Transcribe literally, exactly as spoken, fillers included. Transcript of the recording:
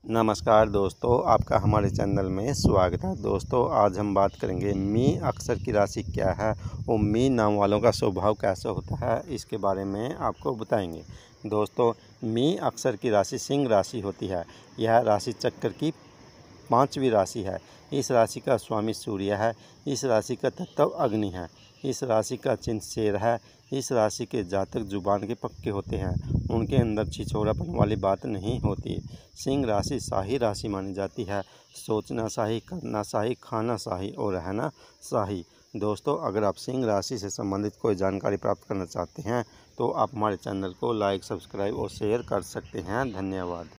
नमस्कार दोस्तों, आपका हमारे चैनल में स्वागत है। दोस्तों आज हम बात करेंगे मी अक्षर की राशि क्या है और मी नाम वालों का स्वभाव कैसा होता है, इसके बारे में आपको बताएंगे। दोस्तों मी अक्षर की राशि सिंह राशि होती है। यह राशि चक्र की पांचवी राशि है। इस राशि का स्वामी सूर्य है। इस राशि का तत्व अग्नि है। इस राशि का चिन्ह शेर है। इस राशि के जातक जुबान के पक्के होते हैं। उनके अंदर छिछोरापन वाली बात नहीं होती। सिंह राशि शाही राशि मानी जाती है। सोचना शाही, करना शाही, खाना शाही और रहना शाही। दोस्तों अगर आप सिंह राशि से संबंधित कोई जानकारी प्राप्त करना चाहते हैं तो आप हमारे चैनल को लाइक, सब्सक्राइब और शेयर कर सकते हैं। धन्यवाद।